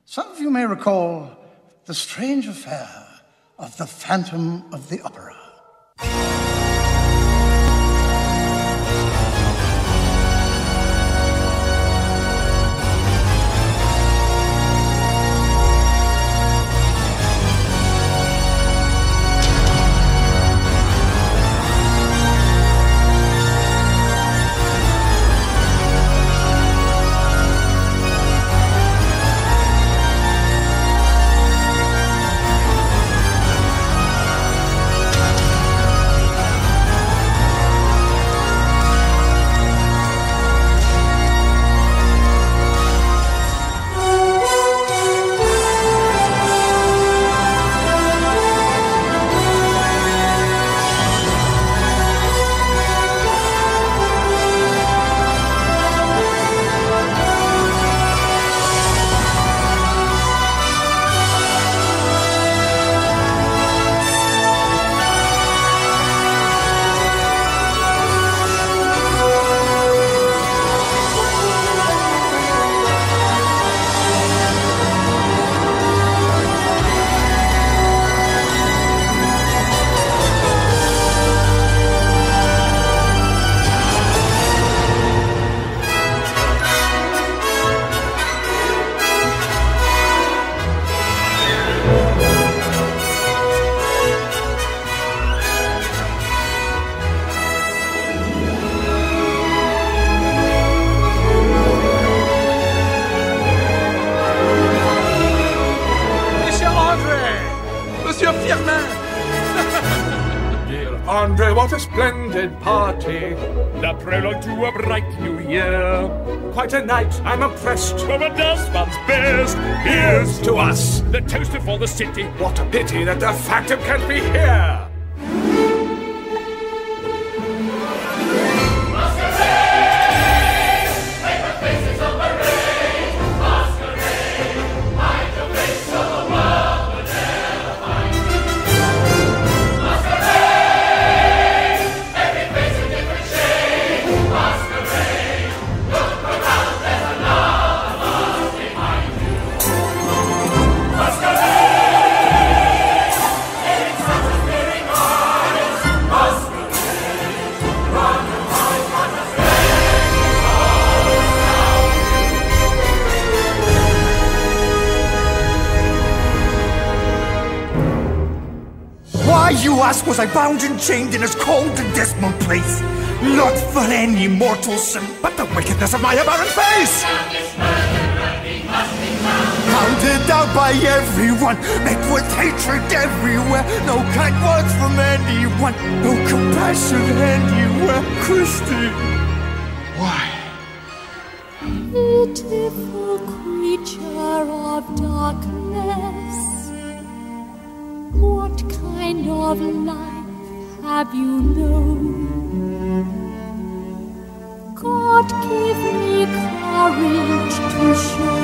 Some of you may recall the strange affair of the Phantom of the Opera. Andre, what a splendid party. The prologue to a bright new year. Quite a night, I'm impressed. Whoever does one's best, here's to us. The toaster for the city. What a pity that the Phantom can't be here. Why, you ask, was I bound and chained in this cold and dismal place? Not for any mortal sin, but the wickedness of my abhorrent face! Hounded out by everyone, met with hatred everywhere. No kind words from anyone, no compassion anywhere. Christy! Why? Pitiful creature of darkness, what kind of life have you known? God give me courage to show